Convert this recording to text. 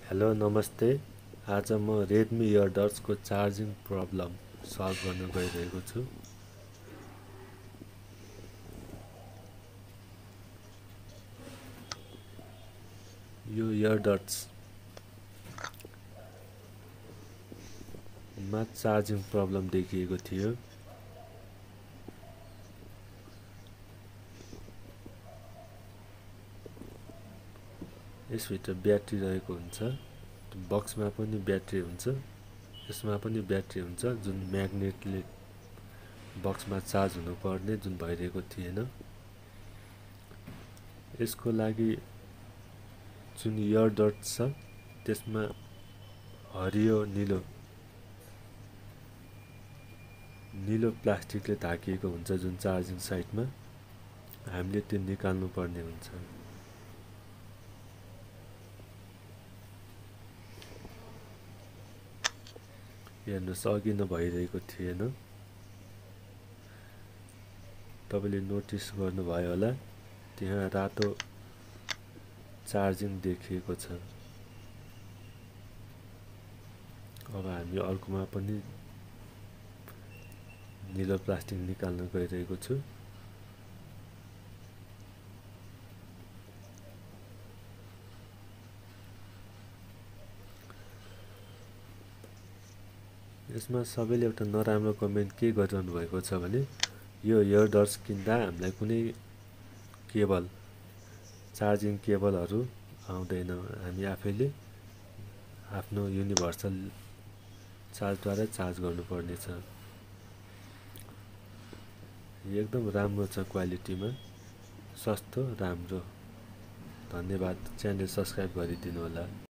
Hello नमस्ते। आज म रेडमी एयरडट्सको चार्जिङ प्रब्लम सल्भ गर्न गइरहेको छु। यो एयरडट्समा चार्जिङ प्रब्लम देखिएको थियो। यसभित्र ब्याट्री रहेको हुन्छ, बक्समा पनि ब्याट्री हुन्छ, यसमा पनि ब्याट्री हुन्छ, जुन म्याग्नेटले बक्समा चार्ज हुनुपर्ने जुन भइरहेको थिएन। यसको लागि जुन एयरडट्स छ त्यसमा हरियो नीलो प्लास्टिकले ढाकिएको हुन्छ, जुन चार्जिङ साइडमा हामीले त्यो निकाल्नु पर्ने हुन्छ। हेर्नुहोस्, अघि न भइरहेको थिएन, तपाईले नोटिस गर्नुभयो होला, त्यहाँ रातो चार्जिङ देखिएको छ। अब हामी अर्कोमा पनि नीलो प्लास्टिक निकाल्न गइरहेको छु। यसमा सबैले एउटा नराम्रो कमेन्ट के गरिरहनु भएको छ भने यो एयरडट्स किन्दा हामीलाई कुनै चार्जिङ केबलहरू आउँदैन, हामी आफैले आफ्नो युनिभर्सल चार्जद्वारा चार्ज गर्नुपर्नेछ। यो एकदम राम्रो छ, क्वालिटीमा सस्तो राम्रो। धन्यवाद। च्यानल सब्स्क्राइब गरिदिनु होला।